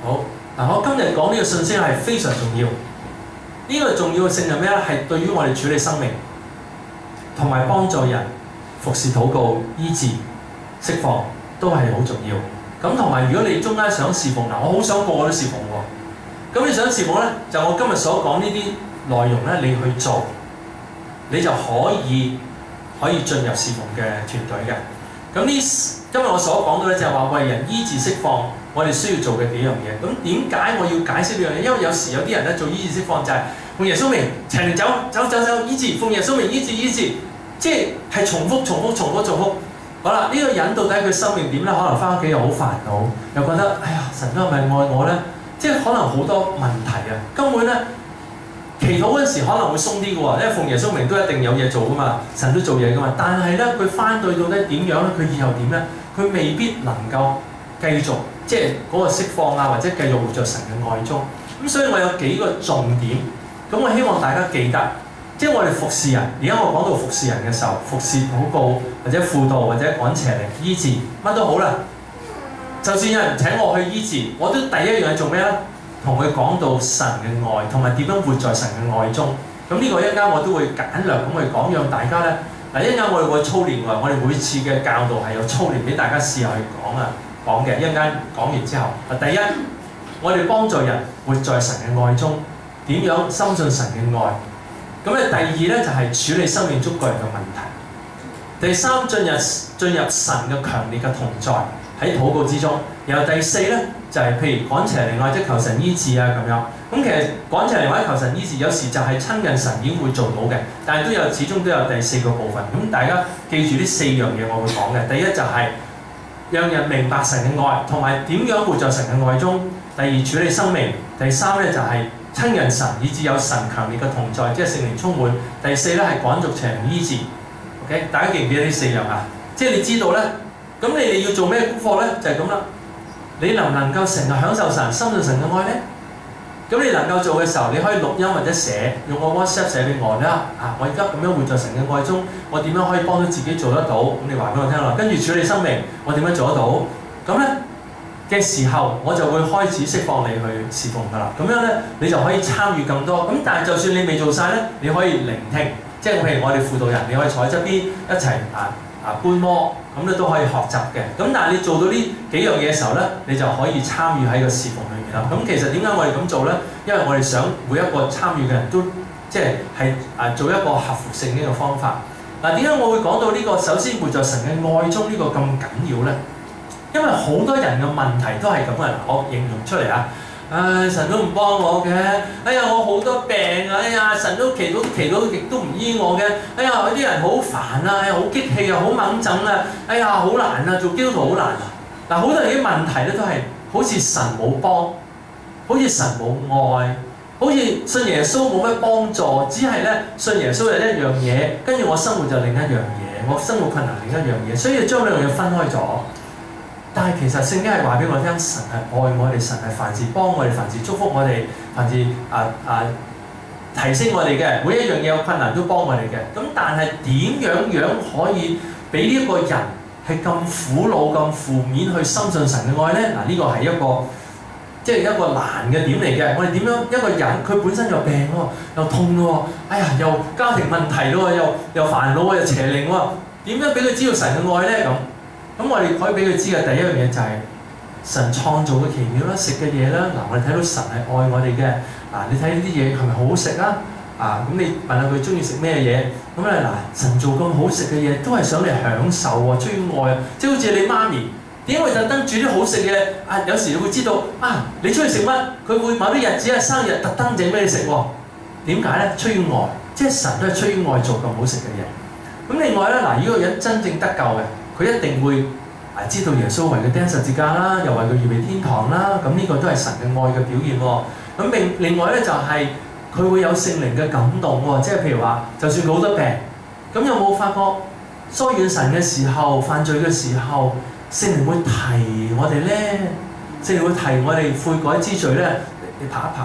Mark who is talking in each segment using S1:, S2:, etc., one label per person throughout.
S1: 好，嗱，我今日講呢個信息係非常重要。呢個重要性係咩咧？係對於我哋處理生命，同埋幫助人、服侍、禱告、醫治、釋放，都係好重要。咁同埋，如果你中間想侍奉，嗱，我好想個個都侍奉喎。咁你想侍奉咧，就我今日所講呢啲內容咧，你去做，你就可以進入侍奉嘅團隊嘅。咁今日我所講嘅咧，就係話為人醫治釋放，我哋需要做嘅幾樣嘢。咁點解我要解釋呢樣嘢？因為有時有啲人咧做醫治釋放就係奉耶穌名，齊嚟走醫治，奉耶穌名醫治，即係重複。好啦，呢個人到底佢生命點咧？可能翻屋企又好煩惱，又覺得哎呀，神都係咪愛我咧？即係可能好多問題啊，根本咧祈禱嗰陣時可能會鬆啲嘅喎，因為奉耶穌名都一定有嘢做噶嘛，神都做嘢噶嘛。但係咧，佢翻對到咧點樣咧？佢以後點咧？佢未必能夠繼續即係嗰個釋放啊，或者繼續活在神嘅愛中。咁所以我有幾個重點，咁我希望大家記得，即係我哋服侍人。而家我講到服侍人嘅時候，服侍禱告或者輔導或者趕邪靈醫治乜都好啦。就算有人請我去醫治，我都第一樣嘢做咩咧？同佢講到神嘅愛，同埋點樣活在神嘅愛中。咁呢個一陣間我都會簡略咁去講，讓大家咧嗱，一陣間我哋會操練喎。我哋每次嘅教導係有操練俾大家試下去講嘅。一陣間講完之後，第一，我哋幫助人活在神嘅愛中，點樣深信神嘅愛。咁咧第二咧就係處理生命中個人嘅問題。第三，進入神嘅強烈嘅同在喺禱告之中。然後第四咧就係譬如趕邪靈或者求神醫治啊咁樣。咁其實趕邪靈或者求神醫治有時就係親近神已經會做到嘅，但係始終都有第四個部分。咁大家記住呢四樣嘢我會講嘅。第一就係讓人明白神嘅愛，同埋點樣活在神嘅愛中。第二，處理生命。第三咧就係親近神，以至有神強烈嘅同在，即係聖靈充滿。第四咧係趕逐邪靈醫治。OK， 大家記唔記得呢四樣啊？即係你知道咧，咁你哋要做咩功課咧？就係咁啦。你能唔能夠成日享受神、深信神嘅愛咧？咁你能夠做嘅時候，你可以錄音或者寫，用個 WhatsApp 寫俾我啦。我而家咁樣活在神嘅愛中，我點樣可以幫到自己做得到？咁你話俾我聽啦。跟住處理生命，我點樣做得到？咁咧嘅時候，我就會開始釋放你去侍奉㗎啦。咁樣咧，你就可以參與更多。咁但係就算你未做晒咧，你可以聆聽。即係譬如我哋輔導人，你可以坐喺側邊一齊觀摩，咁咧都可以學習嘅。咁但係你做到呢幾樣嘢嘅時候咧，你就可以參與喺個侍奉裏面啦。咁其實點解我哋咁做咧？因為我哋想每一個參與嘅人都即係做一個合乎聖經嘅方法。點解我會講到呢個？首先活在神嘅愛中呢個咁緊要咧？因為好多人嘅問題都係咁嘅。我形容出嚟啊！神都唔幫我嘅，哎呀我好多病啊，哎呀神都祈禱亦都唔醫我嘅，哎呀有啲人好煩啊，好激氣啊，好猛憎啊，哎呀好難啊，做基督徒好難啊。嗱，好多人啲問題咧都係好似神冇幫，好似神冇愛，好似信耶穌冇乜幫助，只係咧信耶穌係一樣嘢，跟住我生活就另一樣嘢，我生活困難另一樣嘢，所以將兩樣嘢分開咗。但係其實聖經係話俾我聽，神係愛我哋，神係凡事幫我哋，凡事祝福我哋，凡事提升我哋嘅，每一樣嘢有困難都幫我哋嘅。咁但係點樣可以俾呢一個人係咁苦惱、咁負面去深信神嘅愛咧？嗱，呢個係一個即係一個難嘅點嚟嘅。我哋點樣一個人佢本身有病咯，又痛咯，哎呀又家庭問題咯，又煩惱又邪靈喎，點樣俾佢知道神嘅愛咧？咁我哋可以俾佢知嘅第一樣嘢就係神創造嘅奇妙啦，食嘅嘢啦。嗱，我哋睇到神係愛我哋嘅。你睇呢啲嘢係咪好好食啊？咁你問下佢中意食咩嘢？咁咧神做咁好食嘅嘢，都係想你享受喎，出於愛啊。即係好似你媽咪點解會特登煮啲好食嘅？有時你會知道你中意食乜，佢會某啲日子生日特登整俾你食喎。點解咧？出於愛，即係神都係出於愛做咁好食嘅嘢。咁另外咧呢個人真正得救嘅。佢一定會知道耶穌為佢釘十字架啦，又為佢預備天堂啦。咁呢個都係神嘅愛嘅表現喎。咁另外咧就係佢會有聖靈嘅感動喎。即係譬如話，就算佢好多病，咁有冇發覺疏遠神嘅時候、犯罪嘅時候，聖靈會提我哋咧？聖靈會提我哋悔改之罪咧？你拍一拍。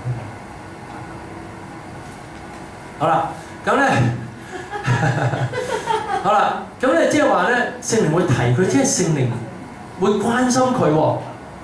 S1: 好啦，咁咧。好啦，咁咧即係話咧，聖靈會提佢，即係聖靈會關心佢喎。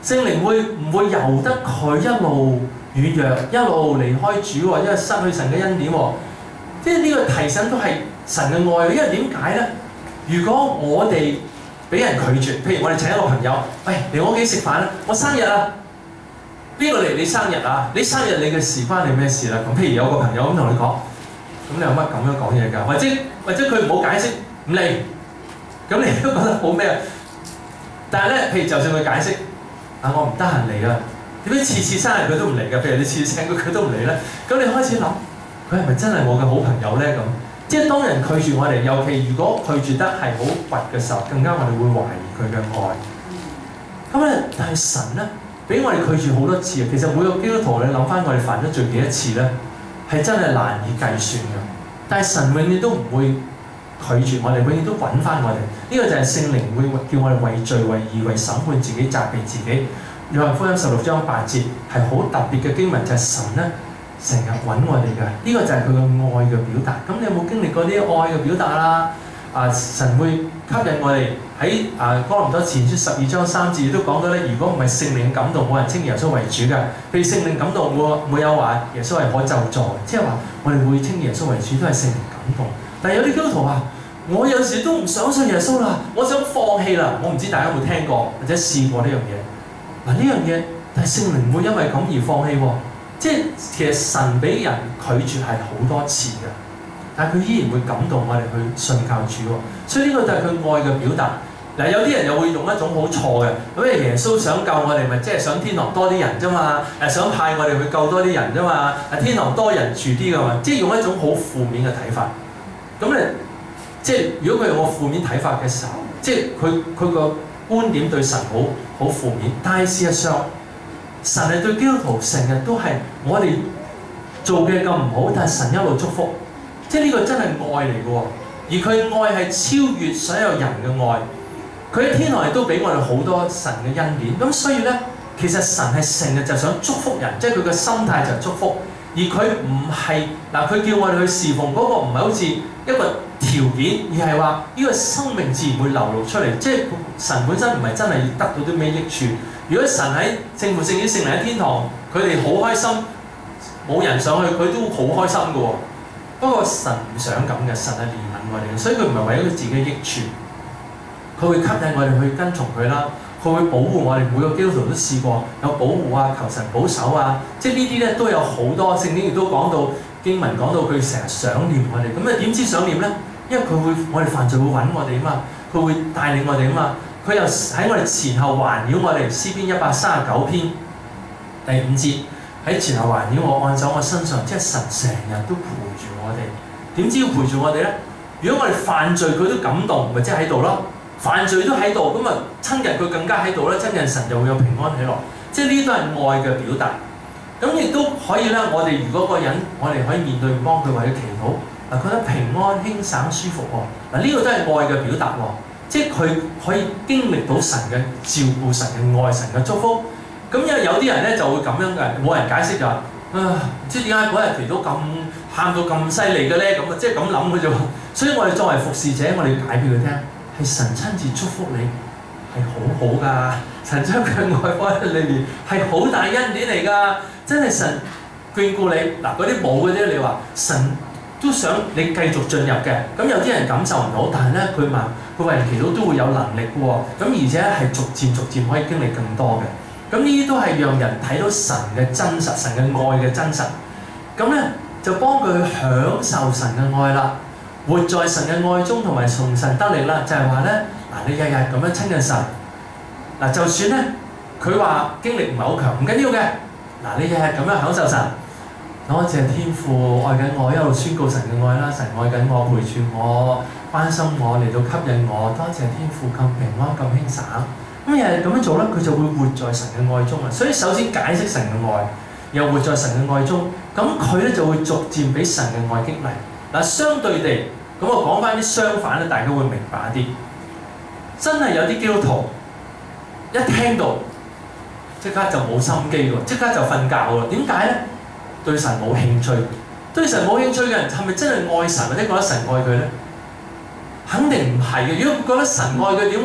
S1: 聖靈會唔會由得佢一路軟弱，一路離開主喎，因為失去神嘅恩典喎？即係呢個提醒都係神嘅愛，因為點解咧？如果我哋俾人拒絕，譬如我哋請一個朋友，喂嚟我屋企食飯啦，我生日啊，邊個嚟你生日啊？你生日你嘅事關你咩事啦？咁譬如有個朋友咁同你講，咁你有乜咁樣講嘢㗎？或者佢唔好解釋唔嚟，咁你都覺得好咩啊？但係咧，譬如就算佢解釋，啊我唔得閒嚟啊，點解次次生日佢都唔嚟㗎？譬如你次次請佢都唔嚟咧，咁你開始諗，佢係咪真係我嘅好朋友咧？咁即係當人拒絕我哋，尤其如果拒絕得係好倔嘅時候，更加我哋會懷疑佢嘅愛。咁咧，但係神咧俾我哋拒絕好多次啊！其實每個基督徒你諗翻我哋犯咗罪幾多次咧，係真係難以計算㗎。但係神永遠都唔會拒絕我哋，永遠都揾翻我哋。呢個就係聖靈會叫我哋為罪、為義、為審判自己、責備自己。約翰福音16章8節係好特別嘅經文，就係神咧成日揾我哋嘅。呢個就係佢嘅愛嘅表達。咁你有冇經歷過呢啲愛嘅表達啦？神會吸引我哋喺哥林多前書12章3節都講到咧，如果唔係聖靈感動，冇人稱耶穌為主嘅。譬如聖靈感動，冇有話耶穌係可咒詛，即係話我哋會稱耶穌為主都係聖靈感動。但係有啲基督徒話，我有時都唔想信耶穌啦，我想放棄啦。我唔知大家有冇聽過或者試過呢樣嘢？嗱呢樣嘢，但係聖靈唔會因為咁而放棄喎。即係其實神俾人拒絕係好多次嘅。但係佢依然會感動我哋去信靠主喎，所以呢個就係佢愛嘅表達。嗱，有啲人又會用一種好錯嘅，咁耶穌想救我哋，咪即係想天堂多啲人啫嘛，想派我哋去救多啲人啫嘛，天堂多人住啲㗎嘛，即係用一種好負面嘅睇法。咁咧，即係如果佢用個負面睇法嘅時候，即係佢個觀點對神好負面。但係事實上，神係對基督徒成日都係我哋做嘅咁唔好，但係神一路祝福。即係呢個真係愛嚟嘅喎，而佢愛係超越所有人嘅愛。佢喺天堂亦都俾我哋好多神嘅恩典。咁所以咧，其實神係成日就想祝福人，即係佢嘅心態就係祝福。而佢唔係佢叫我哋去侍奉嗰個唔係好似一個條件，而係話呢個生命自然會流露出嚟。即係神本身唔係真係要得到啲咩益處。如果神喺聖父、聖子、聖靈喺天堂，佢哋好開心，冇人上去，佢都好開心嘅喎。不過神唔想咁嘅，神係憐憫我哋嘅，所以佢唔係為咗佢自己嘅益處，佢會吸引我哋去跟從佢啦，佢會保護我哋。每個基督徒都試過有保護啊，求神保守啊，即係呢啲咧都有好多聖經亦都講到經文講到佢成日想念我哋。咁啊點知想念咧？因為佢會我哋犯罪會揾我哋啊嘛，佢會帶領我哋啊嘛，佢又喺我哋前後環繞我哋。詩篇139篇第5節。喺前後環繞我，按手我身上，即係神成日都陪住我哋。點知要陪住我哋咧？如果我哋犯罪，佢都感動，咪即係喺度咯。犯罪都喺度，咁啊親近佢更加喺度啦。親近神就會有平安喜樂。即係呢啲都係愛嘅表達。咁亦都可以咧，我哋如果個人，我哋可以面對幫佢為佢祈禱，覺得平安輕省舒服喎。呢個都係愛嘅表達喎。即係佢可以經歷到神嘅照顧、神嘅愛、神嘅祝福。咁因為有啲人咧就會咁樣嘅，冇人解釋就話唔知點解嗰日祈禱咁喊到咁犀利嘅咧，咁啊即係咁諗嘅啫喎。所以我哋作為服侍者，我哋解俾佢聽，係神親自祝福你，係好好㗎。神將佢愛放喺裏邊，係好大恩典嚟㗎。真係神眷顧你。嗱，嗰啲冇嗰啲，你話神都想你繼續進入嘅。咁有啲人感受唔到，但係咧佢話佢為人祈禱都會有能力嘅喎。咁而且係逐漸可以經歷更多嘅。咁呢啲都係讓人睇到神嘅真實，神嘅愛嘅真實。咁咧就幫佢享受神嘅愛啦，活在神嘅愛中，同埋從神得力啦。就係話咧，你日日咁樣親近神，就算咧佢話經歷唔係好強，唔緊要嘅。你日日咁樣享受神，多謝天父愛緊我，一路宣告神嘅愛啦。神愛緊我，陪住我，關心我，嚟到吸引我。多謝天父咁平安，咁輕省。咁日日咁樣做咧，佢就會活在神嘅愛中啊！所以首先解釋神嘅愛，又活在神嘅愛中，咁佢咧就會逐漸俾神嘅愛激勵。相對地，咁我講翻啲相反咧，大家會明白啲。真係有啲基督徒一聽到即刻就冇心機喎，即刻就瞓覺喎。點解咧？對神冇興趣。對神冇興趣嘅人係咪真係愛神或者覺得神愛佢咧？肯定唔係嘅。如果覺得神愛佢，點會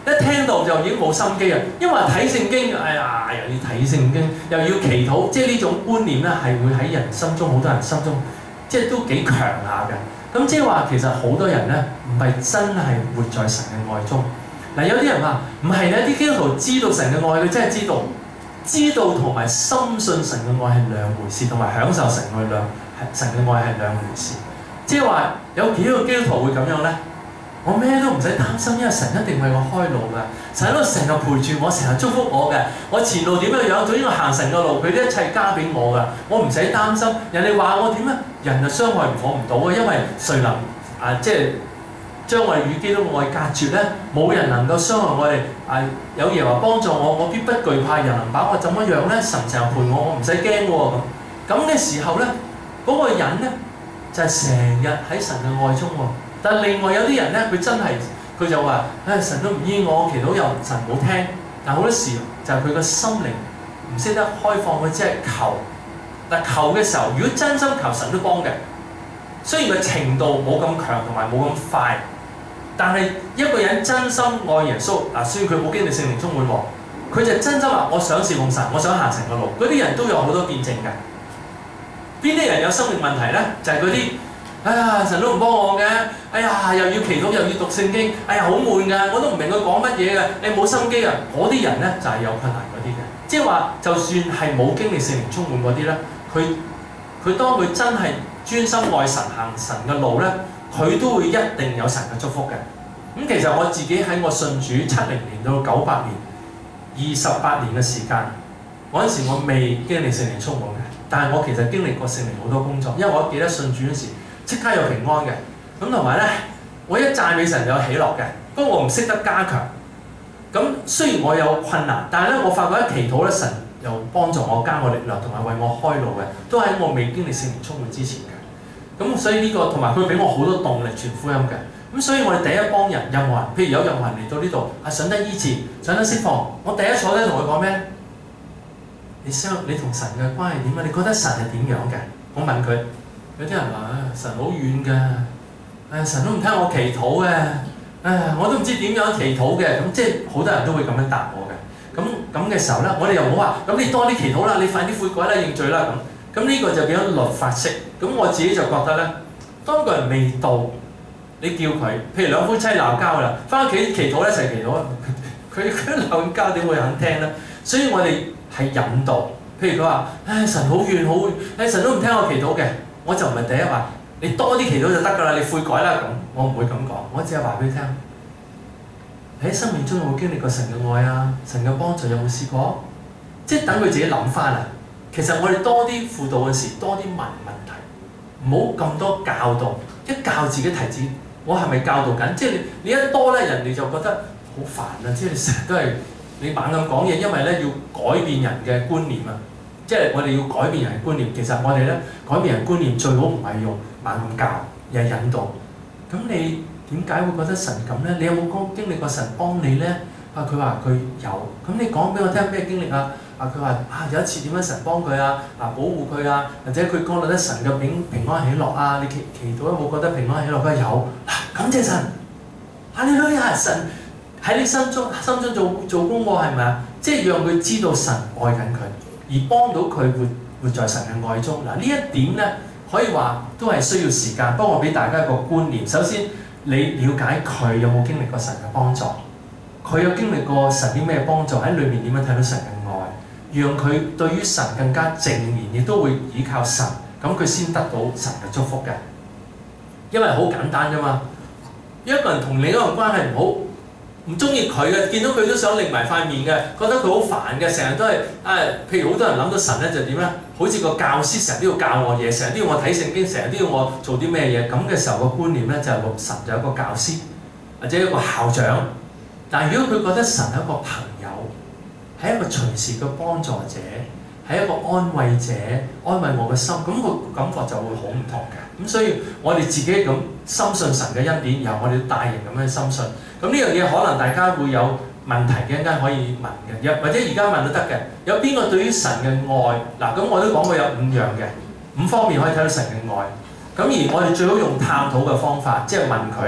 S1: 一聽到就已經冇心機啊！因為睇聖經，哎呀，又要睇聖經，又要祈禱，即係呢種觀念咧係會喺人心中，好多人心中，即係都幾強下嘅。咁即係話其實好多人咧唔係真係活在神嘅愛中。嗱，有啲人話唔係咧，啲基督徒知道神嘅愛，佢真係知道同埋深信神嘅愛係兩回事，同埋享受神嘅愛係兩回事。即係話有幾個基督徒會咁樣咧？我咩都唔使擔心，因為神一定為我開路㗎。神喺度成日陪住我，成日祝福我嘅。我前路點樣，總之我行神嘅路，佢啲一切加俾我㗎。我唔使擔心。人哋話我點啊？人就傷害我唔到啊，因為誰能即係將我哋與基督嘅愛隔絕咧？冇人能夠傷害我哋。有耶和華幫助我，我必不懼怕。人能把我怎麼樣咧？神成日陪我，我唔使驚喎咁嘅時候咧，嗰個人咧就係成日喺神嘅愛中喎。但係另外有啲人咧，佢真係佢就話：神都唔醫我，祈禱又神冇聽。但好多時就係佢個心靈唔識得開放，佢只係求。但求嘅時候，如果真心求，神都幫嘅。雖然個程度冇咁強同埋冇咁快，但係一個人真心愛耶穌嗱，雖然佢冇經歷聖靈充滿喎，佢就真心話：我想侍奉神，我想行神嘅路。嗰啲人都有好多見證嘅。邊啲人有生命問題咧？就係嗰啲。哎呀，神都唔幫我嘅，哎呀，又要祈禱又要讀聖經，哎呀，好悶㗎，我都唔明佢講乜嘢嘅，你冇心機啊！嗰啲人咧就係有困難嗰啲嘅，即係話就算係冇經歷聖靈充滿嗰啲咧，佢當佢真係專心愛神行神嘅路咧，佢都會一定有神嘅祝福嘅。咁其實我自己喺我信主70年到98年28年嘅時間，嗰陣時我未經歷聖靈充滿嘅，但係我其實經歷過聖靈好多工作，因為我記得信主嗰時。即刻有平安嘅，咁同埋咧，我一讚美神有喜樂嘅。不過我唔識得加強。咁雖然我有困難，但係咧，我發覺一祈禱咧，神又幫助我加我力量，同埋為我開路嘅，都喺我未經歷聖靈充滿之前嘅。咁所以呢個同埋佢俾我好多動力傳福音嘅。咁所以我哋第一幫人，任何人，譬如有任何人嚟到呢度，想得醫治，想得釋放，我第一坐低同佢講咩？你同神嘅關係點啊？你覺得神係點樣嘅？我問佢。有啲人話：神好遠㗎，神都唔聽我祈禱嘅，我都唔知點樣祈禱嘅。咁即係好多人都會咁樣答我嘅。咁嘅時候咧，我哋又唔好話，咁你多啲祈禱啦，你快啲悔改啦，認罪啦咁呢個就變咗律法式。咁我自己就覺得咧，當個人未到，你叫佢，譬如兩夫妻鬧交啦，翻屋企祈禱一齊祈禱，佢鬧交點會肯聽咧？所以我哋係引導。譬如佢話：神好遠好遠，神都唔聽我祈禱嘅。我就唔係第一話，你多啲祈禱就得㗎啦，你悔改啦咁，我唔會咁講，我只係話俾你聽。你喺生命中有冇經歷過神嘅愛啊？神嘅幫助有冇試過？即係等佢自己諗翻啊！其實我哋多啲輔導嘅時，多啲問問題，唔好咁多教導。一教自己提子，我係咪教導緊？即係你一多咧，人哋就覺得好煩啊！即係你成日都係你猛咁講嘢，因為咧要改變人嘅觀念啊！即係我哋要改變人嘅觀念，其實我哋咧改變人觀念最好唔係用猛咁教，而係引導。咁你點解會覺得神咁咧？你有冇經歷過神幫你咧？佢話佢有。咁你講俾我聽咩經歷啊？佢話有一次點樣神幫佢啊？保護佢啊，或者佢講到咧神嘅平安喜樂啊？你祈禱有冇覺得平安喜樂？佢話有。感謝神，哈利路亞！神喺你心中做工喎，係咪啊？即係讓佢知道神愛緊佢。而幫到佢活在神嘅愛中。嗱，呢一點咧，可以話都係需要時間。不過我俾大家一個觀念，首先你了解佢有冇經歷過神嘅幫助，佢有經歷過神啲咩幫助，喺裏面點樣睇到神嘅愛，讓佢對於神更加正面，亦都會倚靠神，咁佢先得到神嘅祝福嘅。因為好簡單啫嘛，一個人同另一個人關係唔好，唔中意佢嘅，見到佢都想擰埋塊面嘅，覺得佢好煩嘅，成日都係譬如好多人諗到神咧就點咧？好似個教師成日都要教我嘢，成日都要我睇聖經，成日都要我做啲咩嘢，咁嘅時候個觀念咧就係神就係一個教師或者一個校長。但係如果佢覺得神係一個朋友，係一個隨時嘅幫助者，係一個安慰者，安慰我嘅心，咁個感覺就會好唔同嘅。咁所以我哋自己咁深信神嘅恩典，然後我哋大型咁樣深信。咁呢樣嘢可能大家會有問題嘅，一陣可以問嘅，或者而家問都得嘅。有邊個對於神嘅愛嗱？咁我都講過有5樣嘅5方面可以睇到神嘅愛。咁而我哋最好用探討嘅方法，即係問佢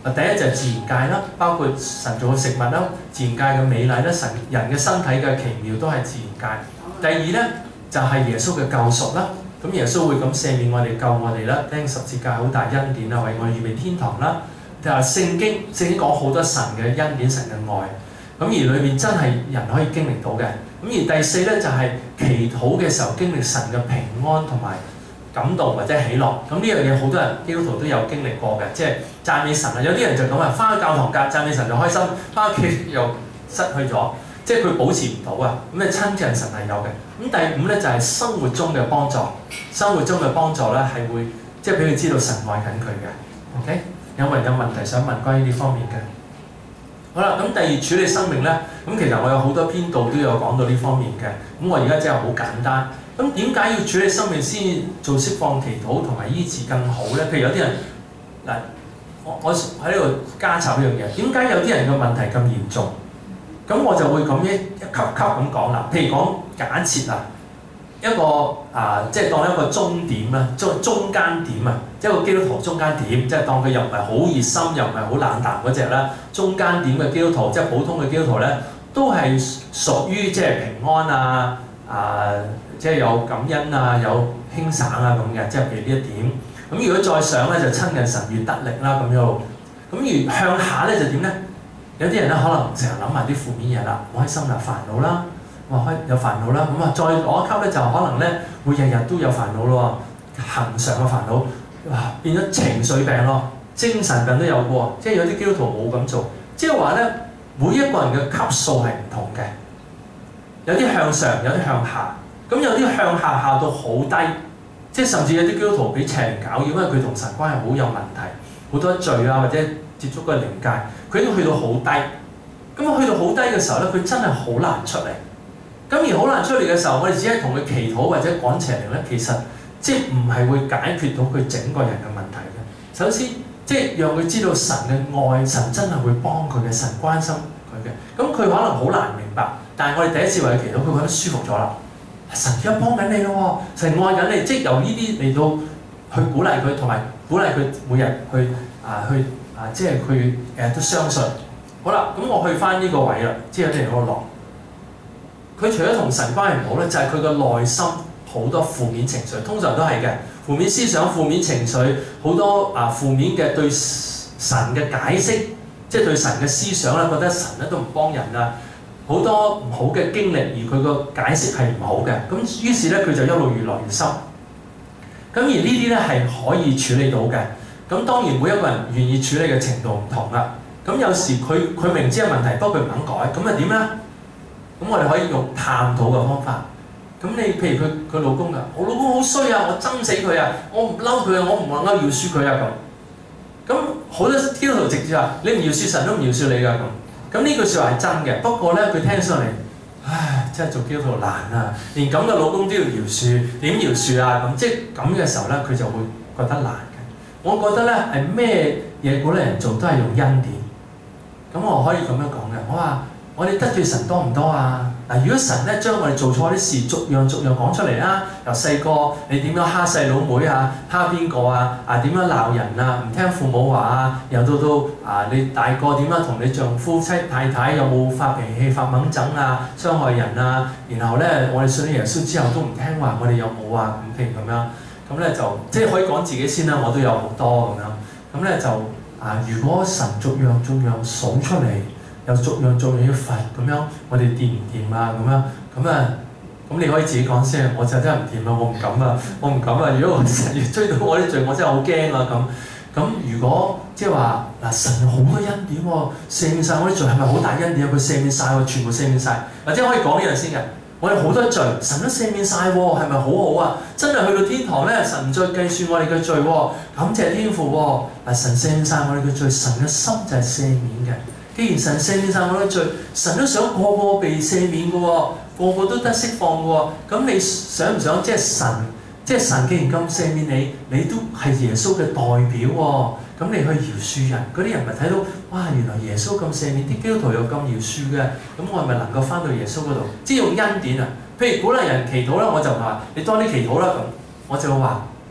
S1: 第一就係自然界啦，包括神造嘅食物啦，自然界嘅美麗啦，人嘅身體嘅奇妙都係自然界。第二咧就係耶穌嘅救贖啦。咁耶穌會咁赦免我哋、救我哋啦，釘十字架好大恩典啊，為我哋預備天堂啦。就係聖經講好多神嘅恩典、神嘅愛，咁而裏面真係人可以經歷到嘅。咁而第四咧就係祈禱嘅時候經歷神嘅平安同埋感動或者喜樂。咁呢樣嘢好多人基督徒都有經歷過嘅，即係讚美神啊！有啲人就咁啊，翻去教堂讚美神就開心，翻屋企又失去咗，即係佢保持唔到啊！咁你親近神係有嘅。咁第五咧就係生活中嘅幫助，生活中嘅幫助咧係會即係俾佢知道神愛緊佢嘅。OK， 有冇人有問題想問關於呢方面嘅？好啦，咁第二處理生命咧，咁其實我有好多篇道都有講到呢方面嘅。咁我而家真係好簡單。咁點解要處理生命先做釋放祈禱同埋醫治更好咧？譬如有啲人嗱，我喺呢度加插一樣嘢，點解有啲人嘅問題咁嚴重？咁我就會咁一級級咁講啦。譬如講假設啊，一個即係當一個終點啦，中間點啊，一個基督徒中間點，即係當佢又唔係好熱心，又唔係好冷淡嗰隻啦。中間點嘅基督徒，即係普通嘅基督徒咧，都係屬於即係平安啊，即係有感恩啊，有輕省啊咁嘅，即係譬如呢一點。咁如果再上咧，就親近神越得力啦咁樣。咁而向下咧就點咧？有啲人咧可能成日諗埋啲負面嘢啦，唔開心啦、煩惱啦，有煩惱啦，咁啊再攞一級咧就可能咧會日日都有煩惱咯，恆常嘅煩惱，哇變咗情緒病咯，精神病都有喎，即係有啲基督徒冇咁做，即係話咧每一個人嘅級數係唔同嘅，有啲向上，有啲向下，咁有啲向下下到好低，即係甚至有啲基督徒俾邪靈搞擾，因為佢同神關係好有問題，好多罪啊或者接觸個靈界，佢已經去到好低。咁去到好低嘅時候咧，佢真係好難出嚟。咁而好難出嚟嘅時候，我哋只係同佢祈禱或者趕邪靈咧，其實即係唔係會解決到佢整個人嘅問題嘅。首先，即係讓佢知道神嘅愛，神真係會幫佢嘅，神關心佢嘅。咁佢可能好難明白，但係我哋第一次為佢祈禱，佢覺得舒服咗啦。神而家幫緊你咯，神愛緊你，即係由呢啲嚟到去鼓勵佢，同埋鼓勵佢每日去即係佢都相信。好啦，咁我去翻呢個位啦，即係有啲人喺度落。佢除咗同神關係唔好咧，就係佢個內心好多負面情緒，通常都係嘅。負面思想、負面情緒，好多負面嘅對神嘅解釋，即係對神嘅思想咧，覺得神咧都唔幫人啊，好多唔好嘅經歷，而佢個解釋係唔好嘅。咁於是咧，佢就一路越來越深。咁而呢啲咧係可以處理到嘅。咁當然每一個人願意處理嘅程度唔同啦。咁有時佢明知有問題，不過佢唔肯改，咁啊點咧？咁我哋可以用探討嘅方法。咁你譬如佢老公㗎，我老公好衰啊，我憎死佢啊，我唔嬲佢啊，我唔能夠饒恕佢啊咁。咁好多基督徒直接話：你唔饒恕神都唔饒恕你㗎咁。咁呢句説話係真嘅，不過咧佢聽上嚟，唉，真係做基督徒難啊！連咁嘅老公都要饒恕，點饒恕啊？咁即係咁嘅時候咧，佢就會覺得難嘅。我覺得咧係咩嘢鼓勵人做都係用恩典。咁我可以咁樣講嘅，我話我哋得罪神多唔多啊？嗱，如果神咧將我哋做錯啲事逐樣講出嚟啦，由細個你點樣蝦細佬妹啊，蝦邊個啊，點樣鬧人啊，唔聽父母話啊，又到你大個點樣同你丈夫太太有冇發脾氣、發猛整啊，傷害人啊，然後咧我哋信咗耶穌之後都唔聽話，我哋有冇啊？咁譬如咁樣，咁咧就即係可以講自己先啦，我都有好多咁樣，咁咧就。如果神逐樣數出嚟，又逐樣要罰咁樣，我哋掂唔掂啊？咁你可以自己講先，我就真係唔掂啊！我唔敢啊！如果神要追到我啲罪，我真係好驚啊！咁如果即係話神好多恩典喎，赦免晒我啲罪，係咪好大恩典啊？佢赦免晒喎，全部赦免晒，或者可以講呢樣先嘅。我哋好多罪，神都赦免晒喎，係咪好好啊？真係去到天堂咧，神唔再計算我哋嘅罪喎，感謝天父喎。神赦免晒我哋嘅罪，神嘅心就係赦免嘅。既然神赦免晒我哋嘅罪，神都想個個被赦免嘅喎，個個都得釋放嘅喎。咁你想唔想即係神既然咁赦免你，你都係耶穌嘅代表喎。咁你去饒恕人，嗰啲人咪睇到哇，原來耶穌咁赦免，啲基督徒又咁饒恕嘅，咁我係咪能夠翻到耶穌嗰度？即係用恩典啊！譬如鼓勵人祈禱啦，我就話你多啲祈禱啦咁，我就話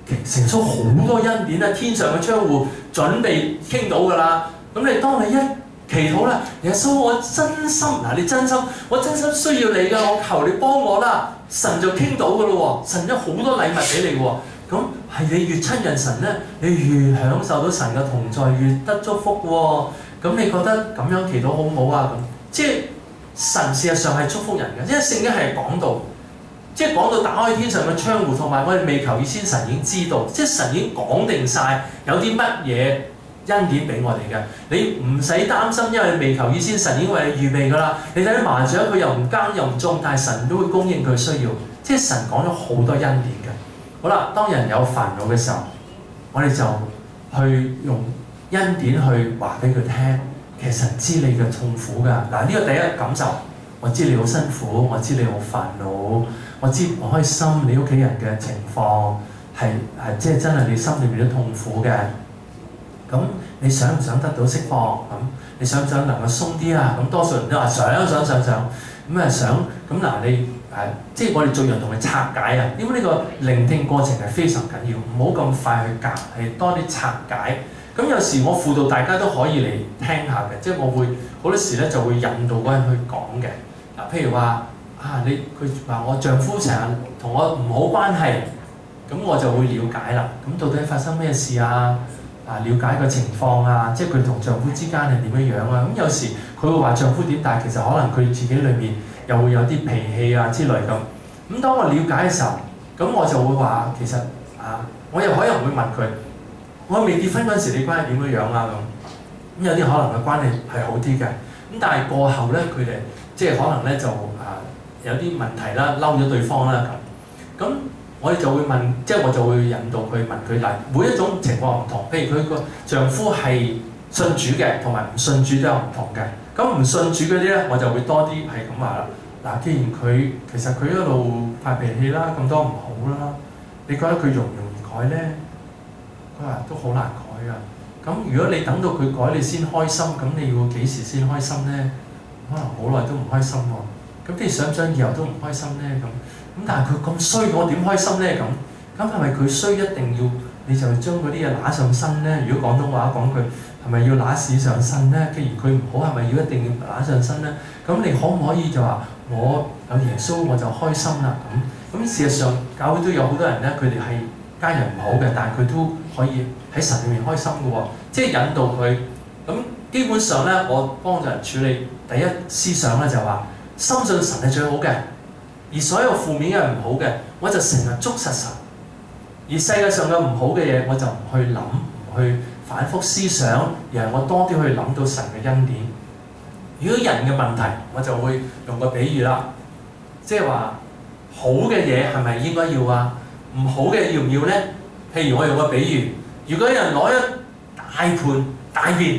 S1: 成咗好多恩典啦，天上嘅窗戶準備傾到㗎啦。咁你當你一祈禱啦，耶穌我真心你真心，我真心需要你㗎，我求你幫我啦，神就傾到㗎咯喎，神有好多禮物俾你喎。咁係你越親近神咧，你越享受到神嘅同在，越得祝福喎。咁你覺得咁樣祈禱好唔好啊？咁即係神事實上係祝福人嘅，因為聖經係講到。即係講到打開天上嘅窗戶，同埋我哋未求以先，神已經知道，即係神已經講定晒有啲乜嘢恩典俾我哋嘅。你唔使擔心，因為你未求以先，神已經為你預備㗎啦。你睇啲麻雀，佢又唔耕又唔種，但係神都會供應佢需要。即係神講咗好多恩典嘅。好啦，當人有煩惱嘅時候，我哋就去用恩典去話俾佢聽，其實神知你嘅痛苦㗎。嗱，呢個第一感受，我知你好辛苦，我知你好煩惱。我知唔開心，你屋企人嘅情況係即係真係你心裏面都痛苦嘅。咁你想唔想得到釋放？咁你想唔想能夠鬆啲啊？咁多數人都話想。咁啊想。咁嗱你即係我哋盡量同佢拆解啊。因為呢個聆聽過程係非常緊要，唔好咁快去夾，係多啲拆解。咁有時我輔導大家都可以嚟聽下嘅，即係我會好多時咧就會引導嗰人去講嘅。嗱，譬如話。佢話我丈夫成日同我唔好關係，咁我就會了解啦。咁到底發生咩事啊？了解個情況啊，即係佢同丈夫之間係點樣樣啊？咁有時佢會話丈夫點，但係其實可能佢自己裏面又會有啲脾氣啊之類咁。咁當我了解嘅時候，咁我就會話其實我又可能會問佢：我未結婚嗰陣時，你關係點樣樣啊？咁有啲可能嘅關係係好啲嘅，咁但係過後咧，佢哋即係可能咧就有啲問題啦，嬲咗對方啦咁，我哋就會問，即係我就會引導佢問佢嗱，每一種情況唔同，譬如佢個丈夫係信主嘅，同埋唔信主都有唔同嘅。咁唔信主嗰啲咧，我就會多啲係咁話啦。嗱，既然其實佢一路發脾氣啦，咁多唔好啦，你覺得佢容唔容易改咧？佢話都好難改㗎。咁如果你等到佢改你先開心，咁你要幾時先開心咧？可能好耐都唔開心喎。咁你想唔想以後都唔開心咧？咁但係佢咁衰，我點開心咧？咁係咪佢衰一定要你就將嗰啲嘢揦上身咧？如果廣東話講句，係咪要揦屎上身咧？既然佢唔好，係咪要一定要揦上身咧？咁你可唔可以就話我有耶穌我就開心啦？咁事實上教會都有好多人咧，佢哋係家人唔好嘅，但係佢都可以喺神裏面開心嘅喎，即係引導佢。咁基本上咧，我幫助人處理第一思想咧就話。深信神係最好嘅，而所有負面嘅唔好嘅，我就成日捉實神。而世界上嘅唔好嘅嘢，我就唔去諗，唔去反覆思想，而係我多啲去諗到神嘅恩典。如果人嘅問題，我就會用個比喻啦，即係話好嘅嘢係咪應該要啊？唔好嘅要唔要咧？譬如我用個比喻，如果有人攞一大盤大便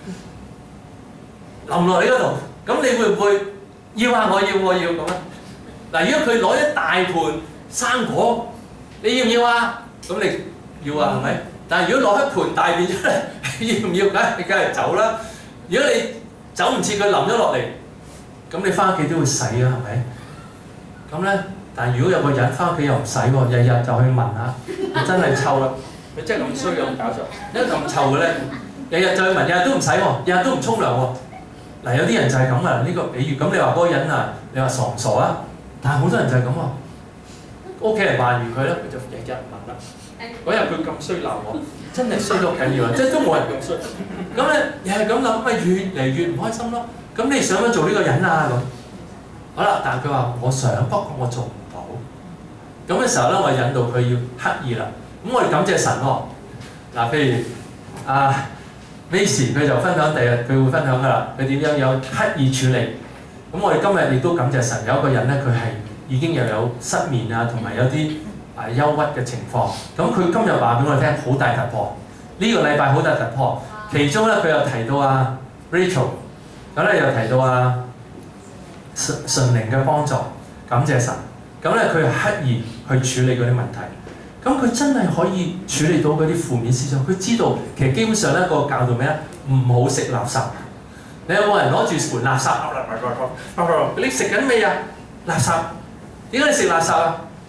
S1: 淋落你嗰度，咁你會唔會？要啊！我要咁啊！嗱，如果佢攞一大盤生果，你要唔要啊？咁你要啊，係咪？但係如果攞一盤大便出嚟，要唔要？梗係走啦！如果你走唔切，佢淋咗落嚟，咁你翻屋企都會洗啊，係咪？咁咧，但係如果有個人翻屋企又唔洗喎，日日就去聞下，佢真係臭啦！佢真係咁衰咁搞錯，因為咁臭嘅咧，日日就去聞，日日都唔洗喎，日日都唔沖涼喎。嗱，有啲人就係咁啊！呢個比喻咁，你話嗰個人啊，你話傻唔傻啊？但係好多人就係咁喎，屋企人話完佢咧，佢就日日問啦。嗰日佢咁衰鬧我，真係衰到緊要啊！即係都冇人咁衰。咁咧又係咁諗，咪越嚟越唔開心咯。咁你想唔想做呢個人啊？咁好啦，但係佢話我想，不過我做唔到。咁嘅時候咧，我引導佢要刻意啦。咁我哋感謝神喎。嗱，譬如Macy 佢就分享，第日佢會分享㗎啦。佢點樣有刻意處理？咁我哋今日亦都感謝神，有一個人咧，佢係已經又有失眠啊，同埋有啲憂鬱嘅情況。咁佢今日話俾我哋聽，好大突破。呢個禮拜好大突破。其中咧，佢又提到Rachel， 咁咧又提到純靈嘅幫助，感謝神。咁咧佢係刻意去處理嗰啲問題。咁佢真係可以處理到嗰啲負面思想，佢知道其實基本上咧個教導咩咧？唔好食垃圾。你有冇人攞住盤垃圾？你食緊咩啊？垃圾。點解你食垃圾啊？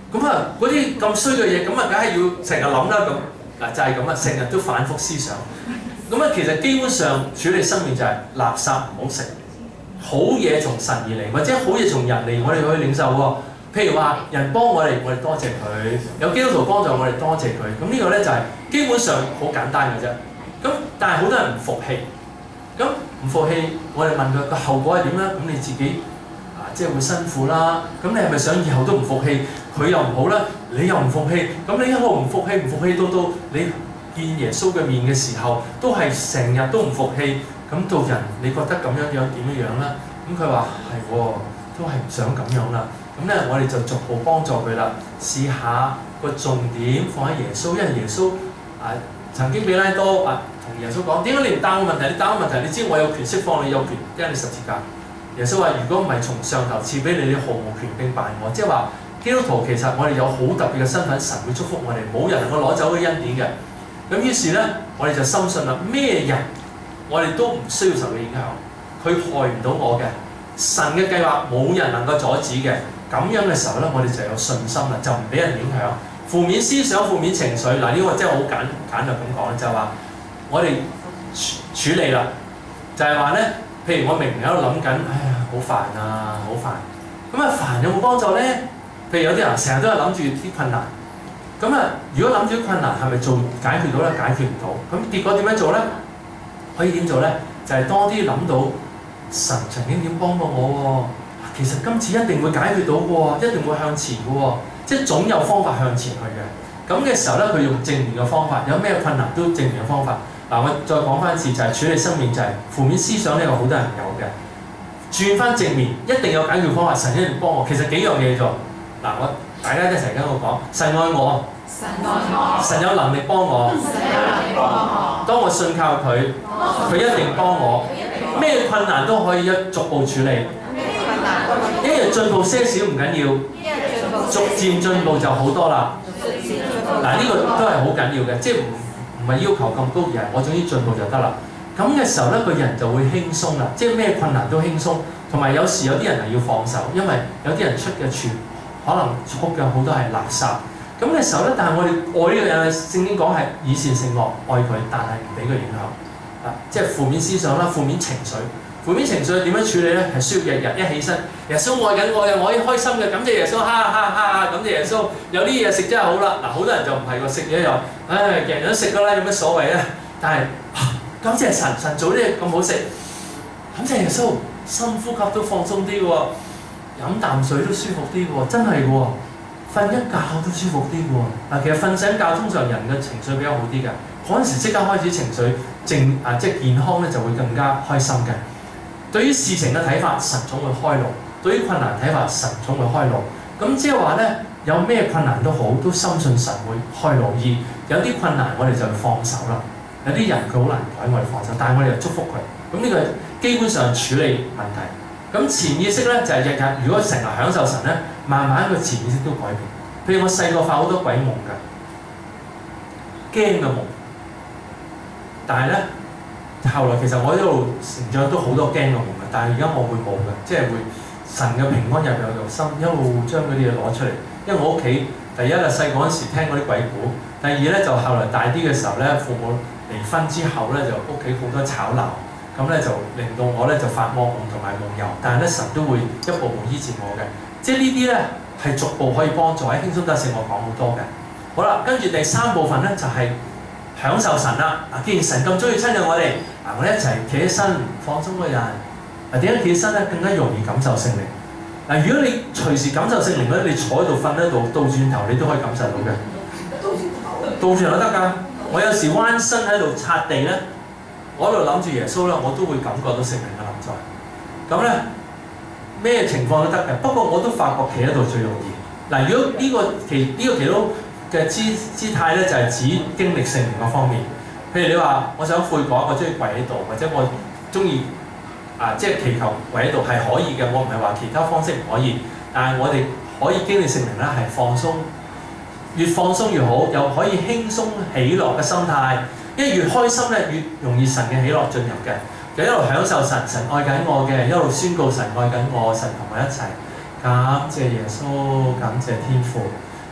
S1: 咁啊嗰啲咁衰嘅嘢，咁啊梗係要成日諗啦咁。嗱就係咁啊，成日都反覆思想。咁啊，其實基本上處理生命就係垃圾唔好食，好嘢從神而嚟，或者好嘢從人嚟，我哋可以領受喎。譬如話人幫我哋多謝佢；有基督徒幫助我哋，多謝佢。咁呢個咧就係基本上好簡單嘅啫。咁但係好多人唔服氣，咁唔服氣，我哋問佢個後果係點咧？咁你自己即係會辛苦啦。咁你係咪想以後都唔服氣？佢又唔好啦，你又唔服氣，咁你一路唔服氣到你見耶穌嘅面嘅時候，都係成日都唔服氣。咁到人你覺得咁樣點樣啦？咁佢話係喎，都係唔想咁樣啦。咁咧我哋就逐步幫助佢啦，試下個重點放喺耶穌，因為耶穌曾經彼拉多同耶穌講：點解你唔答我問題？你答我問題，你知我有權釋放你，有權釘你十字架。耶穌話：如果唔係從上頭賜俾你，你毫無權柄辦我。即係話基督徒其實我哋有好特別嘅身份，神會祝福我哋，冇人能夠攞走嘅恩典嘅。咁於是咧，我哋就深信啦，咩人我哋都唔需要受佢影響，佢害唔到我嘅。神嘅計劃冇人能夠阻止嘅。咁樣嘅時候咧，我哋就有信心啦，就唔俾人影響。負面思想、負面情緒，嗱呢個真係好簡略咁講，就係話我哋處理啦，就係話咧，譬如我明明喺度諗緊，哎呀好煩啊，好煩。咁啊煩有冇幫助咧？譬如有啲人成日都係諗住啲困難。咁啊，如果諗住困難係咪解決到咧？解決唔到。咁結果點樣做咧？可以點做咧？就係多啲諗到神曾經點幫過我喎。其實今次一定會解決到嘅喎，一定會向前嘅喎，即係總有方法向前去嘅。咁嘅時候咧，佢用正面嘅方法，有咩困難都正面嘅方法。嗱，我再講翻一次，就係處理生命就係負面思想呢個好多人有嘅，轉翻正面，一定有解決方法。神一定幫我。其實幾樣嘢做。嗱，大家一齊跟我講，神愛我，神有能力幫我，當我信靠佢，佢一定幫我。咩困難都可以逐步處理。一日進步些少唔緊要，逐漸進步就好多啦。嗱，呢個都係好緊要嘅，即係唔係要求咁高，而係我總之進步就得啦。咁嘅時候咧，個人就會輕鬆啦，即係咩困難都輕鬆。同埋有時有啲人係要放手，因為有啲人出嘅處可能出嘅好多係垃圾。咁嘅時候咧，但係我哋愛呢個人，聖經講係以善勝惡，愛佢，但係唔俾佢影響。即係負面思想啦，負面情緒。負面情緒點樣處理咧？係需要日日一起身，耶穌愛緊我嘅，我可以開心嘅，感謝耶穌，哈哈哈！感謝耶穌，有啲嘢食真係好啦。嗱，好多人就唔係喎，食嘢又，人人都食㗎啦，有乜所謂咧？但係感謝神，神做啲嘢咁好食，感謝耶穌，深呼吸都放鬆啲嘅喎，飲啖水都舒服啲嘅喎，真係嘅喎，瞓一覺都舒服啲嘅喎。嗱，其實瞓醒覺通常人嘅情緒比較好啲嘅，嗰陣時即刻開始情緒即係健康咧就會更加開心嘅。對於事情嘅睇法，神總會開路；對於困難睇法，神總會開路。咁即係話咧，有咩困難都好，都深信神會開路。而有啲困難，我哋就放手啦。有啲人佢好難改，我哋放手，但係我哋又祝福佢。咁呢個基本上處理問題。咁潛意識咧就係日日，如果成日享受神咧，慢慢個潛意識都改變。譬如我細個發好多鬼夢㗎，驚嘅夢，但係咧。後來其實我一路成長都好多驚嘅夢嘅，但係而家我會冇嘅，即係會神嘅平安入心，一路將嗰啲嘢攞出嚟。因為我屋企第一係細個嗰陣時聽嗰啲鬼故，第二咧就後來大啲嘅時候咧，父母離婚之後咧就屋企好多吵鬧，咁咧就令到我咧就發惡夢同埋夢遊，但係咧神都會一步步醫治我嘅，即係呢啲咧係逐步可以幫助喺輕鬆得勝我講好多嘅。好啦，跟住第三部分咧就係、享受神啦！既然神咁中意親近我哋，我哋一齊企起身放鬆個人。點解企起身咧更加容易感受聖靈？如果你隨時感受聖靈咧，你坐喺度瞓喺度，倒轉頭你都可以感受到嘅。倒轉頭都得㗎。我有時彎身喺度擦地咧，我喺度諗住耶穌咧，我都會感覺到聖靈嘅臨在。咁咧咩情況都得嘅。不過我都發覺企喺度最容易。如果呢個祈禱嘅姿態咧就係指經歷聖靈嗰方面，譬如你話我想悔改，我中意跪喺度，或者我中意即係祈求跪喺度係可以嘅，我唔係話其他方式唔可以，但係我哋可以經歷聖靈咧係放鬆，越放鬆越好，又可以輕鬆喜樂嘅心態，因為越開心咧越容易神嘅喜樂進入嘅，就一路享受神愛緊我嘅，一路宣告神愛緊我，神同我一齊，感謝耶穌，感謝天父。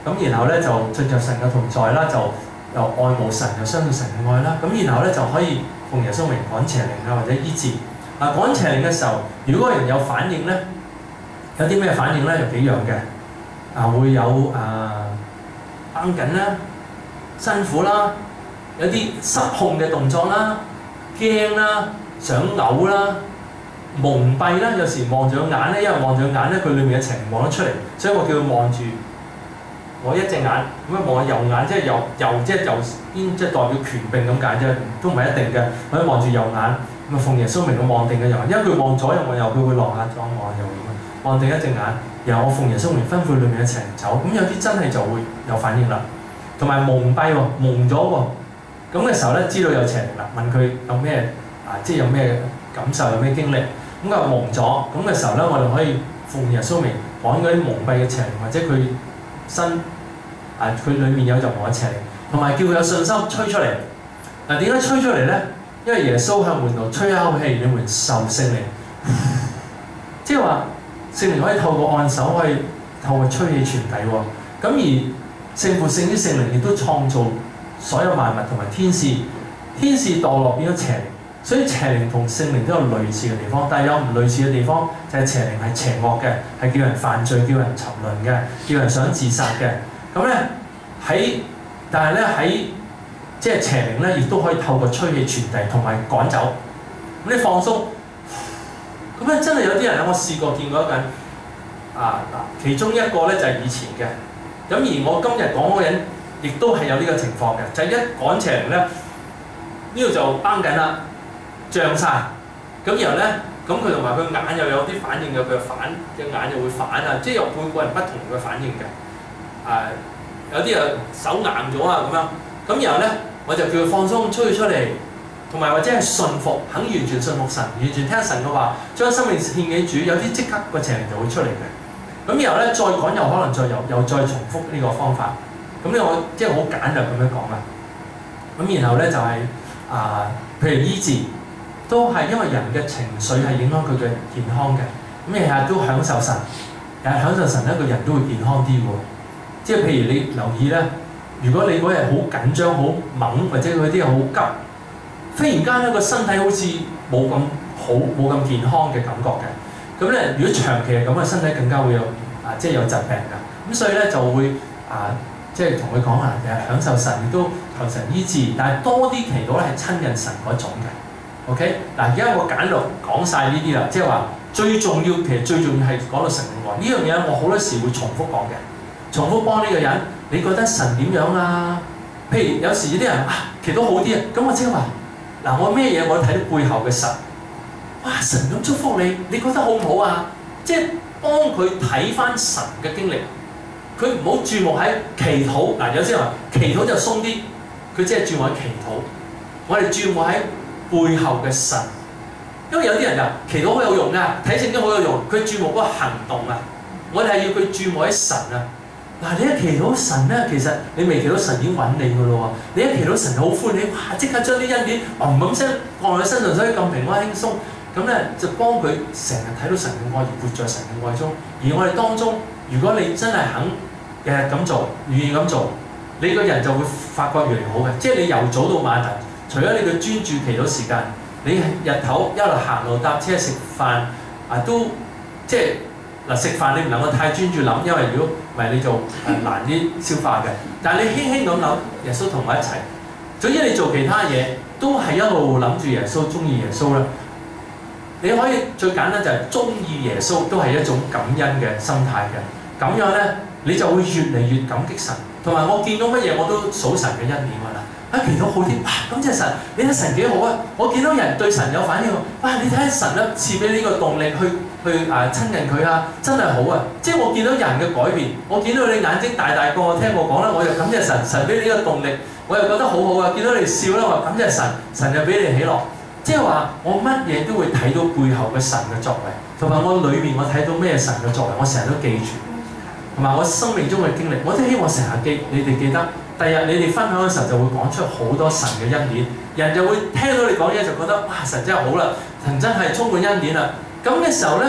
S1: 咁然後咧就進入神嘅同在啦，就又愛慕神，又相信神嘅愛啦。咁然後咧就可以奉耶穌名趕邪靈啊，或者醫治。趕邪靈嘅時候，如果個人有反應咧，有啲咩反應咧？有幾樣嘅，會有繃緊啦、辛苦啦，有啲失控嘅動作啦、驚啦、想嘔啦、蒙蔽啦。有時望住個眼咧，因為望住個眼咧，佢裏面嘅情望得出嚟，所以我叫佢望住我一隻眼，咁樣望下右眼，即係右即係右邊，即係代表權柄咁解啫，都唔係一定嘅。我望住右眼，咁奉耶穌名我望定嘅右眼，因為佢望左右望右，佢會落下左望右咁樣，望定一隻眼，然後我奉耶穌名吩咐裏面嘅邪靈走。咁有啲真係就會有反應啦，同埋蒙蔽喎，蒙咗喎。咁嘅時候咧，知道有邪靈啦，問佢有咩即係有咩感受，有咩經歷。咁佢蒙咗，咁嘅時候咧，我哋可以奉耶穌名趕嗰啲蒙蔽嘅邪靈，或者佢身佢裏面有任何嘅邪靈，同埋叫佢有信心吹出嚟。點解吹出嚟咧？因為耶穌向門徒吹一口氣，你們受聖靈，即係話聖靈可以透過按手，可以透過吹氣傳遞喎。咁而聖父、聖子、聖靈亦都創造所有萬物同埋天使，天使墮落變咗邪靈，所以邪靈同聖靈都有類似嘅地方，但係有唔類似嘅地方就係邪靈係邪惡嘅，係叫人犯罪、叫人沉淪嘅，叫人想自殺嘅。咁咧但係咧喺即係邪靈咧，亦都可以透過吹氣傳遞同埋趕走。咁你放鬆，咁咧真係有啲人咧，我試過見過一緊其中一個咧就係以前嘅。咁而我今日講嗰個人，亦都係有呢個情況嘅，就係一趕邪靈咧，呢度就繃緊啦，脹晒。咁然後咧，咁佢同埋佢眼又有啲反應嘅，佢隻眼又會反啊，即係有每個人不同嘅反應嘅。有啲手硬咗啊咁樣。咁然後咧，我就叫佢放鬆，吹佢出嚟，同埋或者係信服，肯完全信服神，完全聽神嘅話，將生命獻給主，有啲即刻個邪靈就會出嚟嘅。咁然後咧，再講又可能又再重複呢個方法。咁呢我即係好簡略咁樣講啦。咁然後咧就係譬如醫治，都係因為人嘅情緒係影響佢嘅健康嘅。咁日日都享受神，日日享受神咧，個人都會健康啲喎。即係譬如你留意咧，如果你嗰日好緊張、好猛，或者嗰啲好急，忽然間咧個身體好似冇咁好、冇咁健康嘅感覺嘅。咁咧，如果長期係咁嘅，身體更加會有即係有疾病㗎。咁所以咧就會即係同佢講享受神，亦都求神醫治，但係多啲祈禱咧係親近神嗰種嘅。OK， 而家我簡略講晒呢啲啦，即係話最重要，其實最重要係講到神嘅愛呢樣嘢，我好多時會重複講嘅，重複幫呢個人。你覺得神點樣啊？譬如有時有啲人祈禱好啲啊，咁我即係話我咩嘢我都睇到背後嘅神。哇！神咁祝福你，你覺得好唔好啊？即係幫佢睇翻神嘅經歷，佢唔好注目喺祈禱。有啲人話祈禱就鬆啲，佢只係注目喺祈禱。我哋注目喺背後嘅神，因為有啲人就祈禱好有用㗎，睇聖經好有用，佢注目嗰個行動啊。我哋係要佢注目喺神啊。你一祈禱神咧，其實你未祈禱神已經揾你㗎咯喎。你一祈禱神好歡喜，哇！即刻將啲恩典咁聲降喺身上，所以咁平安輕鬆。咁咧就幫佢成日睇到神嘅愛，而活在神嘅愛中。而我哋當中，如果你真係肯日日咁做，願意咁做，你個人就會發覺越嚟越好嘅。即係你由早到晚除咗你嘅專注祈禱時間，你日頭一路行路搭車食飯都即係食飯你唔能夠太專注諗，因為如果唔係你就難啲消化嘅。但係你輕輕咁諗，耶穌同我一齊。總之你做其他嘢都係一路諗住耶穌，中意耶穌啦。你可以最簡單就係中意耶穌，都係一種感恩嘅心態嘅。咁樣咧，你就會越嚟越感激神。同埋我見到乜嘢我都數神嘅恩典㗎啦。祈禱好啲，感謝神，你睇神幾好啊！我見到人對神有反應，你睇下神咧賜俾你呢個動力去親近佢啊，真係好啊！即係我見到人嘅改變，我見到你眼睛大大個，我聽我講啦，我又感謝神，神俾你呢個動力，我又覺得好好啊！見到你笑啦，我感謝神，神又俾你喜樂。即係話我乜嘢都會睇到背後嘅神嘅作為，同埋我裏面我睇到咩神嘅作為，我成日都記住，同埋我生命中嘅經歷，我都希望成日你哋記得。第日你哋分享嘅時候就會講出好多神嘅恩典，人就會聽到你講嘢就覺得哇，神真係好啦，神真係充滿恩典啦。咁嘅時候咧，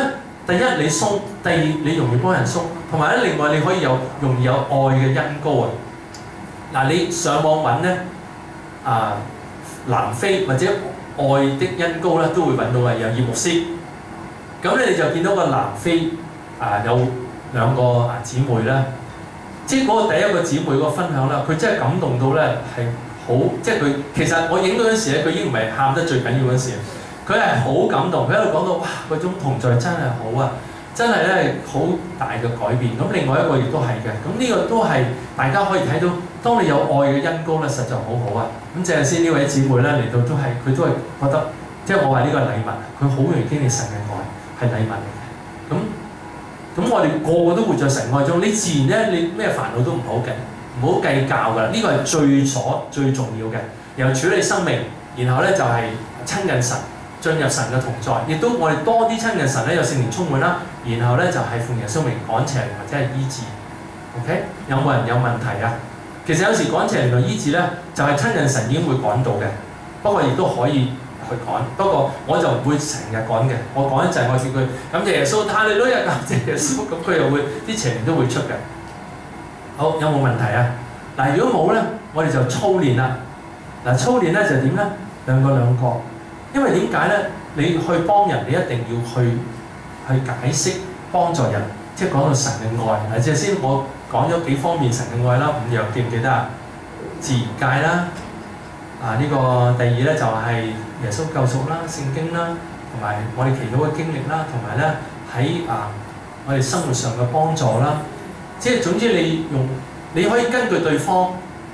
S1: 第一你鬆，第二你容易幫人鬆，同埋咧另外你可以容易有愛嘅恩膏啊！嗱，你上網揾咧南非或者愛的恩膏咧，都會揾到嘅，有葉牧師。咁咧你就見到個南非有兩個姊妹咧，即係嗰個第一個姊妹嗰個分享啦，佢真係感動到咧係好，即係佢其實我影嗰陣時咧，佢已經唔係喊得最緊要嗰陣時。佢係好感動，佢喺度講到哇嗰種同在真係好啊，真係咧好大嘅改變。咁另外一個亦都係嘅，咁呢個都係大家可以睇到，當你有愛嘅恩膏咧，實在好好啊。咁正先呢位姊妹咧嚟到都係佢都係覺得，即係我話呢個係禮物，佢好容易經歷神嘅愛係禮物嚟嘅。咁我哋個個都活在神愛中，你自然咧你咩煩惱都唔好計較㗎啦。呢個係最重要嘅，然後處理生命，然後咧就係親近神。進入神嘅同在，亦都我哋多啲親近神咧，有聖靈充滿啦。然後咧就係奉耶穌名趕邪靈或者係醫治。OK， 有冇人有問題啊？其實有時趕邪靈同醫治咧，就係親近神已經會趕到嘅。不過亦都可以去趕，不過我就唔會成日趕嘅。我趕一陣，我叫佢感謝耶穌，哈利路亞，感謝耶穌，咁佢又會啲邪靈都會出嘅。好，有冇問題啊？嗱，如果冇咧，我哋就操練啦。嗱，操練咧就點咧？兩個。因為點解咧？你去幫人，你一定要去解釋幫助人，即係講到神嘅愛。嗱，即係先我講咗幾方面神嘅愛啦，5樣記唔記得啊？自然界啦，呢個第二咧就係耶穌救贖啦、聖經啦，同埋我哋祈禱嘅經歷啦，同埋咧喺我哋生活上嘅幫助啦。即係總之你可以根據對方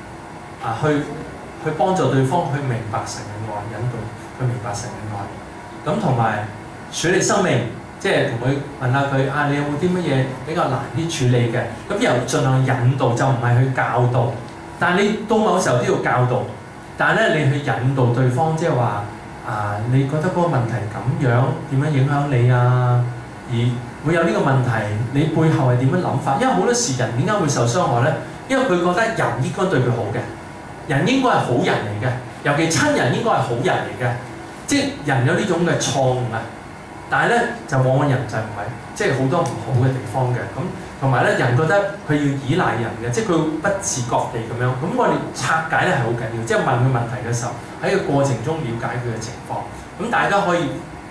S1: 去幫助對方去明白神嘅愛，引導。去明白神嘅愛，咁同埋處理生命，即係同佢問下佢你有冇啲乜嘢比較難啲處理嘅？咁又盡量引導，就唔係去教導。但係你到某時候都要教導，但係咧你去引導對方，即係話你覺得嗰個問題咁樣點樣影響你啊？而會有呢個問題，你背後係點樣諗法？因為好多時人點解會受傷害咧？因為佢覺得人應該對佢好嘅，人應該係好人嚟嘅。尤其親人應該係好人嚟嘅，即係人有呢種嘅錯誤啊！但係咧就往往人就唔係，即係好多唔好嘅地方嘅。咁同埋咧，人覺得佢要依賴人嘅，即係佢不自覺地咁樣。咁我哋拆解咧係好緊要，即係問佢問題嘅時候，喺個過程中了解佢嘅情況。咁大家可以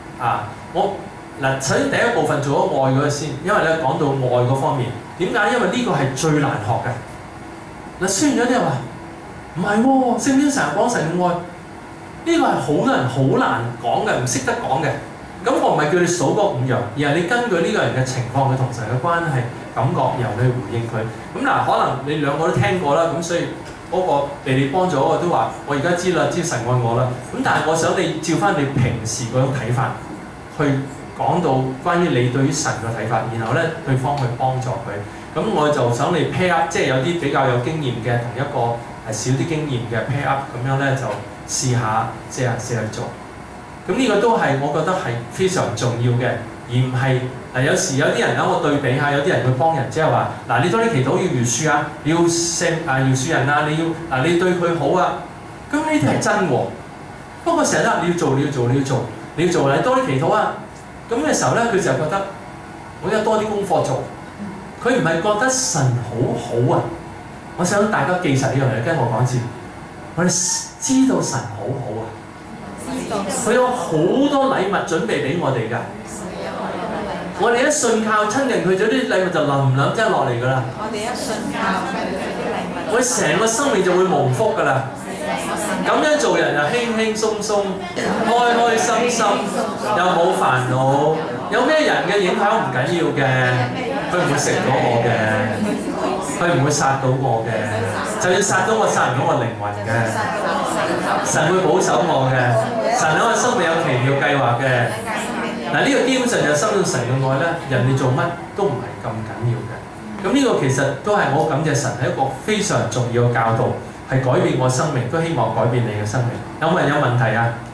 S1: 首先第一部分做咗愛嗰個先，因為咧講到愛嗰方面，點解？因為呢個係最難學嘅。嗱，雖然有啲人話，唔係喎，聖經成日講神嘅愛，呢個係好多人好難講嘅，唔識得講嘅。咁我唔係叫你數嗰5樣，而係你根據呢個人嘅情況，佢同神嘅關係、感覺，由你去回應佢。咁嗱，可能你兩個都聽過啦，咁所以嗰個被你幫助嗰個都話：我而家知啦，知神愛我啦。咁但係我想你照翻你平時嗰種睇法，去講到關於你對於神嘅睇法，然後咧對方去幫助佢。咁我就想你 pair up， 即係有啲比較有經驗嘅同一個少啲經驗嘅 pair up， 咁樣咧就試下去做。咁呢個都係我覺得係非常重要嘅，而唔係有時有啲人我對比下，有啲人會幫人，即係話你多啲祈禱要饒恕啊，你要饒恕人啊，你要你對佢好啊。咁呢啲係真喎，不過成日你要做，你多啲祈禱啊。咁嘅時候咧，佢就覺得我有多啲功課做。佢唔係覺得神好好啊！我想大家記實呢樣嘢，跟我講一次。我哋知道神好好啊，佢有好多禮物準備俾我哋㗎。我哋一信靠親近佢，咗啲禮物就冧真落嚟㗎啦。我哋一信靠佢，啲禮物，我成個生命就會蒙福㗎啦。咁樣做人又輕輕鬆鬆、開開心心，又冇煩惱。有咩人嘅影響唔緊要嘅，佢唔會食到我嘅，佢唔會殺到我嘅，就要殺到我殺唔到我靈魂嘅。神會保守我嘅，神喺我生命有奇妙計劃嘅。嗱，呢個基本上就深信神嘅愛咧，人哋做乜都唔係咁緊要嘅。咁呢個其實都係我感謝神係一個非常重要嘅教導，係改變我生命，都希望改變你嘅生命。有冇人有問題啊？